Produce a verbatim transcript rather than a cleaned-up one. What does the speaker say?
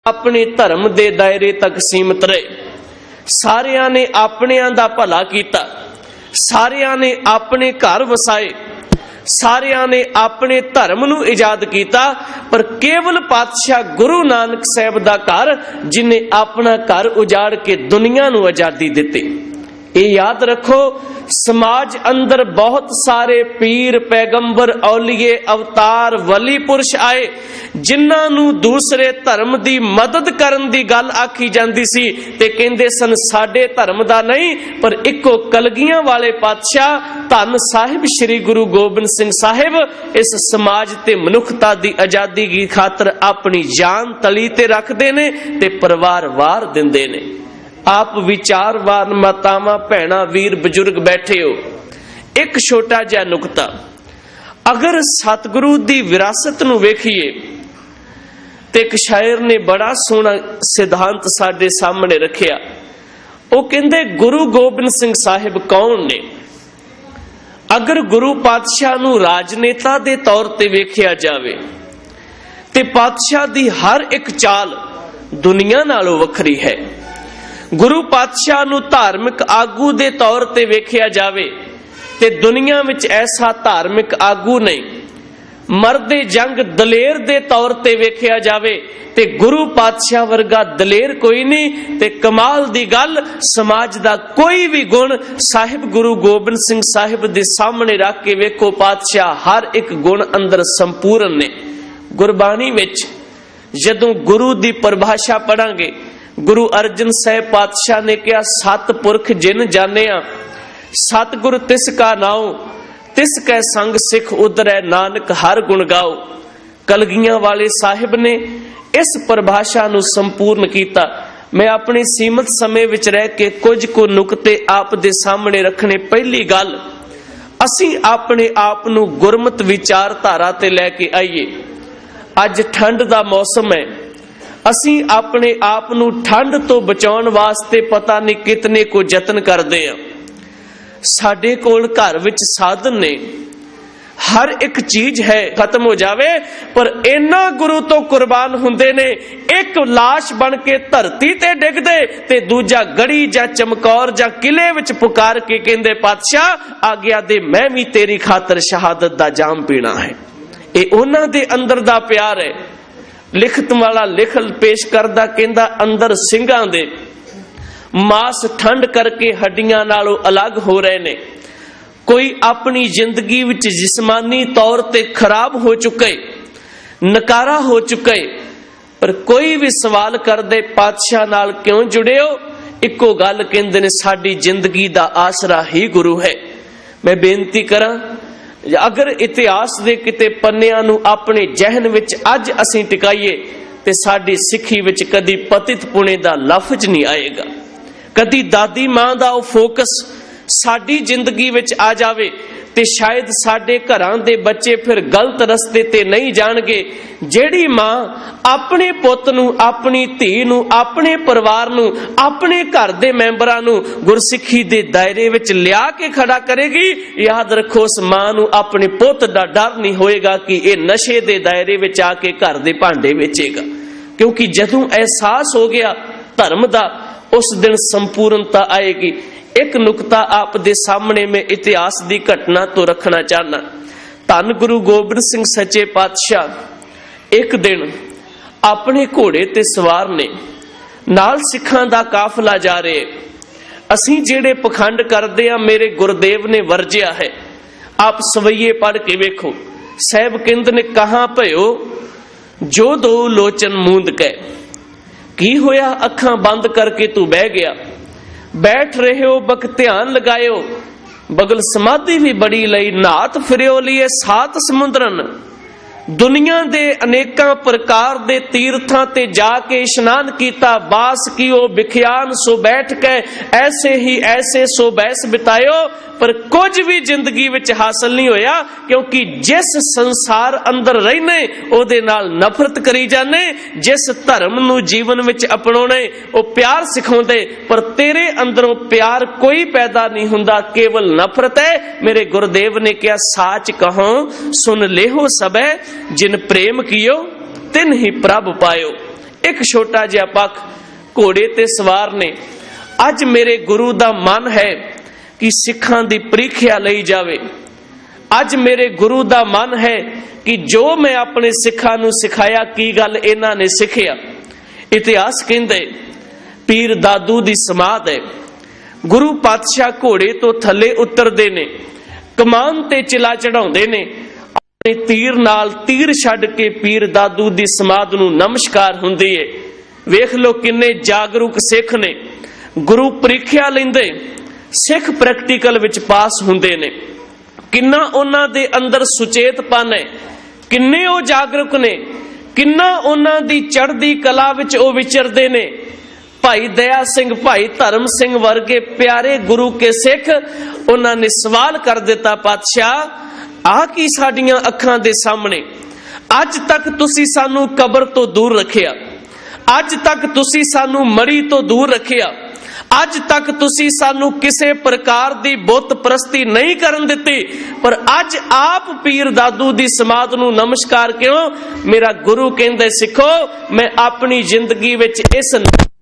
अपने धर्म दे दायरे तक सीमित रहे। सारियां ने अपनियां दा भला कीता, सारियां ने अपने घर वसाए, सारियां ने अपने धर्म नूं इजाद कीता, पर केवल पातशाह गुरु नानक साहब दा घर जिन्हें अपना घर उजाड़ के दुनिया नूं आजादी दिती। ये याद रखो, समाज अंदर बहुत सारे पीर, पैगंबर, औलिए, अवतार, वली पुरुष आए जिन्हां नूं दूसरे धर्म दी मदद करन दी गल आखी जांदी सी ते कहंदे सन साडे धर्म दा नहीं, पर इक्को कलगियां वाले पातशाह धन साहिब श्री गुरु गोबिंद सिंह साहिब इस समाज ते मनुखता दी आजादी की खातर अपनी जान तली ते रखदे ने ते परिवार वार दिंदे ने। आप विचारवान मातावां, भैणां, वीर, बजुर्ग बैठे हो, एक छोटा जिहा नुकता, अगर सतगुरु दी विरासत नूं वेखीए ते एक शायर ने बड़ा सोहना सिद्धांत साडे सामने रखिया। वो कहंदे गुरु गोबिंद सिंह साहिब कौन ने? अगर गुरु पातशाह नूं राजनेता दे तौर ते वेखिया जावे ते पातशाह दी हर एक चाल दुनिया नालों वखरी है। गुरु पातशाह नूं धार्मिक आगू दे तौर ते वेखिया जावे ते दुनिया विच ऐसा धार्मिक आगू नहीं। मर्दे जंग दलेर दे तौर ते वेखिया जावे ते गुरु पातशाह वर्गा दलेर कोई नहीं। ते कमाल दी गल, समाज दा कोई भी गुण साहिब गुरु गोबिंद सिंह साहिब दे सामने रख के वेखो, पातशाह हर एक गुण अंदर संपूर्ण ने। गुरबाणी विच जदों गुरु दी परिभाषा पढ़ांगे, गुरु अर्जन साहिब पातशाह ने कहा, सत पुरख जिन जानिया, सतगुर तिस का नाउ, तिस कै संग सिख उधरै, नानक हर गुण गाओ। कलगियां वाले साहिब ने इस परिभाषा नूं संपूर्ण कीता। मैं अपने सीमित समय विच रह के कुछ को नुकते आप दे सामने रखने। पहली गल, असीं अपने आप नूं गुरमत विचारधारा ते लैके आईए। अज ठंड दा मौसम है, असीं अपने आप नूं ठंड तो बचाउण वास्ते पता नहीं कितने को यतन करदे आ। साडे कोल घर विच साधन ने, हर एक चीज है, खत्म हो जावे पर इन्ना गुरु तो कुर्बान हुंदे ने। एक लाश बन के धरती ते डिगदे ते दूजा गड़ी जा चमकौर जा किले विच पुकार के कहंदे, पातशाह आग्या दे, मैं भी तेरी खातर शहादत दा जाम पीना है। ये उन्हां दे अंदर दा प्यार है। लिखत वाला लिख पेश करदा, कहंदा अंदर ਸਿੰਘਾਂ दे मास ठंड करके हड्डियां नालों अलग हो रहे ने। कोई अपनी जिंदगी विच जिस्मानी तौर ते खराब हो चुके, नकारा हो चुके, पर कोई भी सवाल करदे पातशाह नाल क्यों जुड़े हो, इक्को गल कहंदे ने, साडी जिंदगी दा आसरा ही गुरु है। मैं बेनती करां, अगर इतिहास दे किते पन्नियां नूं अपने जहन विच अज असीं टिकाईए ते साडी सिੱਖੀ विच कदी पतित पुणे दा लफ्ज नहीं आएगा। कदी दादी मां दा ओ फोकस साडी जिंदगी विच आ जावे ते शायद साडे घरां दे बच्चे फिर गलत रस्ते ते नहीं जाणगे। जेड़ी मां अपने पुੱਤ नूं, अपनी धी नूं, अपने परिवार नूं, अपने घर दे मैंबरां नूं गुरसिੱਖੀ दे दायरे विच लिया के खड़ा करेगी, याद रखो उस मां नूं अपने पुੱਤ दा डर नहीं होएगा कि ये नशे दे दायरे विच आके घर दे भांडे वेचेगा। क्योंकि जदों एहसास हो गया धर्म दा, उस दिन संपूर्णता आएगी। एक नुकता आप दे सामने में इतिहास दी घटना तो रखना चाहना। धन गुरु गोबिंद सिंह सच्चे पातशाह एक दिन अपने घोड़े ते सवार ने, नाल सिखां दा काफला जा रहे। असीं जेड़े पखंड करदे आ, मेरे गुरदेव ने वरजिया है। आप सवैये पढ़ के वेखो। साहब कहंदे ने, कहां भयो जो दो लोचन मूंद के, की होया अखां बंद करके तू बह गया। बैठ रहे हो बक ध्यान लगायो, बगल समाधि भी बड़ी लई, नात फिरियो लिए सात समुद्रन। दुनिया दे अनेकां प्रकार दे तीर्थां ते जाके इशनान कीता, बास कियो बिखयान सो बैठ के, ऐसे ही ऐसे सो बैस बितायो, पर कुछ भी जिंदगी विच हासिल नहीं होया। क्योंकि जिस संसार अंदर रहने ओदे नाल नफरत करी जाने, जिस धर्म नूं जीवन विच अपनाउने ओ प्यार सिखाउंदे, पर तेरे अंदरों प्यार कोई पैदा नहीं हुंदा, केवल नफरत है। मेरे गुरुदेव ने कहा, साच कहो सुन लेहो सबे, जिन प्रेम कियो तिन ही प्रभ पायो। एक छोटा जिहा पख घोड़े ते सवार ने। अज मेरे गुरु दा मन है कि सिखां दी परीक्षा लई जावे। अज मेरे गुरु दा मन है कि जो मैं अपने सिखां नूं सिखाया की गल इन्हां ने सिखिया। इतिहास कहंदे पीर दादू दी समाध है। गुरु पातशाह घोड़े तो थले उतरदे ने, कमान ते चिला चढ़ाउंदे ने, अपने तीर नाल तीर छड्ड के पीर दादू दी समाध नूं नमस्कार हुंदी है। वेख लो किन्ने जागरूक सिख ने। गुरु परीक्षा लैंदे, सिख प्रैक्टिकल विच पास हुंदे ने। किन्ना उन्हां दे अंदर सुचेतपन है, किन्ने ओ जागरूक ने, किन्ना उन्हां दी चढ़दी कला विच ओ विचरदे ने। भाई दया सिंह, भाई धर्म सिंह वर्गे प्यारे गुरु के सिख उन्होंने सवाल कर दिता, पातशाह आ की साडियां अखां दे सामने, अज तक तुसी सानू कबर तो दूर रखिया, अज तक तुसी सानू मड़ी तो दूर रखिया, अज तक तुसी सानू किसे प्रकार दी बुत परस्ती नहीं करन दिती, पर अज आप पीर दादू दी समाध नूं नमस्कार क्यों? मेरा गुरु कहंदे सिखो मैं अपनी जिंदगी विच इस